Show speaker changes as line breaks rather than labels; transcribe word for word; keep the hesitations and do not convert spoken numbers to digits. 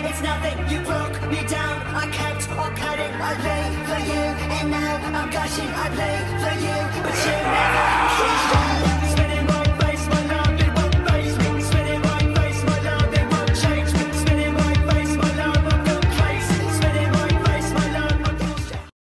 it's nothing. You broke me down, I kept on cutting. I lay for you, and now I'm gushing. I lay for you, but you never changed.